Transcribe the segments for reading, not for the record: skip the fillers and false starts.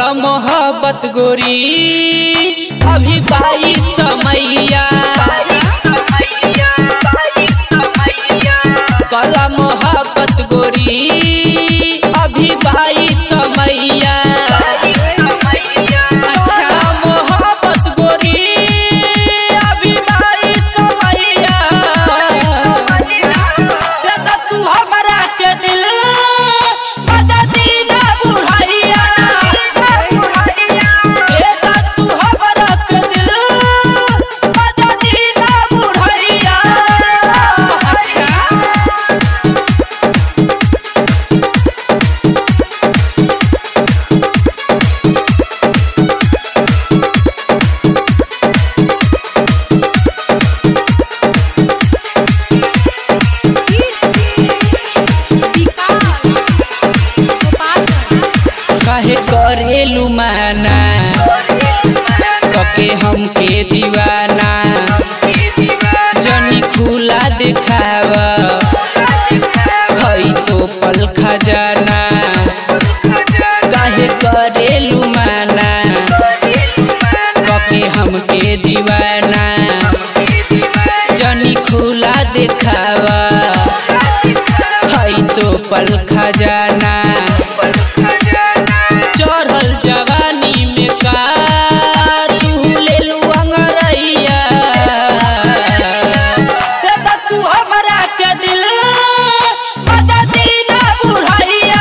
कला मोहब्बत गोरी अभी बाई समैया कला मोहब्बत गोरी अभी बाई समैया करेलू माना कके हमके दीवाना जनी खुला दिखाव हई तो पल खजाना काहे करेलू माना कके हमके दीवाना जनी खुला दिखाव हई तो पल खजाना चढ़ल जवानी में का तू ले लू अंगरैया तू हमरा के दिल बजा दीना बुढ़ैया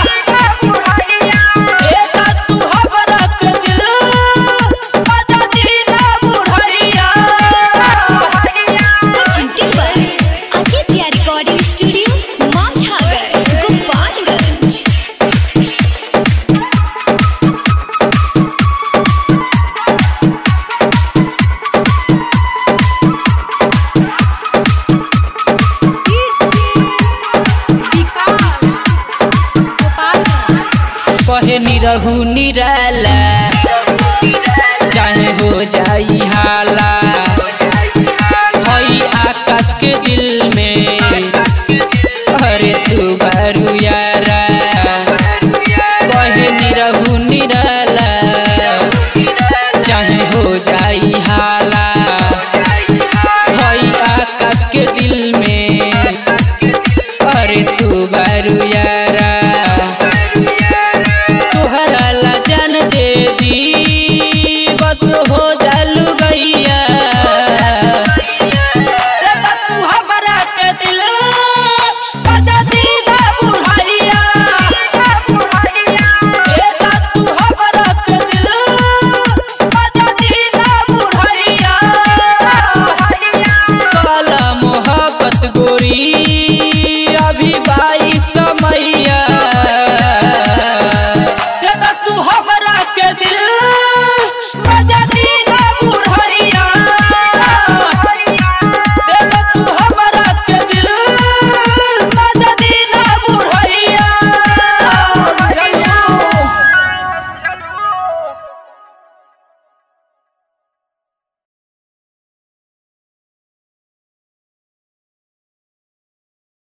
तू हमरा के दिल बजा दीना बुढ़ैया। Aditya recording studio Majhagar Gopalganj. कहे निरहू निराला चाहे हो जाई हाला